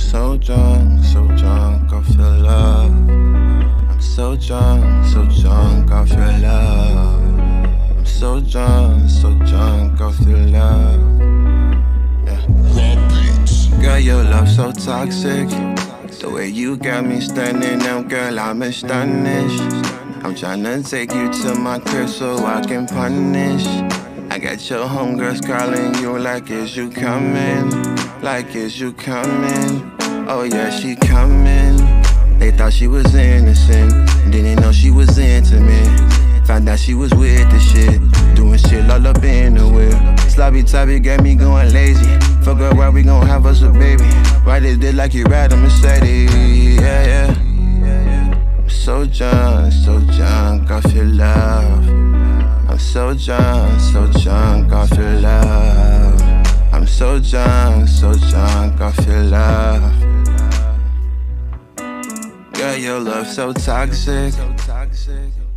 so drunk off your love. I'm so drunk off your love. I'm so drunk off your love. Yeah. Girl, your love so toxic. The way you got me standing up, girl, I'm astonished. I'm tryna take you to my crib so I can punish. I got your homegirls calling you like, is you coming? Like, is you coming? Oh yeah, she coming. They thought she was innocent, didn't know she was intimate. Found out she was with the shit, doing shit all up in the whip. Sloppy toppy got me going lazy. Fuck up, why we gon' have us a baby? Ride this like you ride a Mercedes, yeah. I'm so drunk off your love. I'm so drunk off your love. I'm so drunk off your love. Girl, your love so toxic.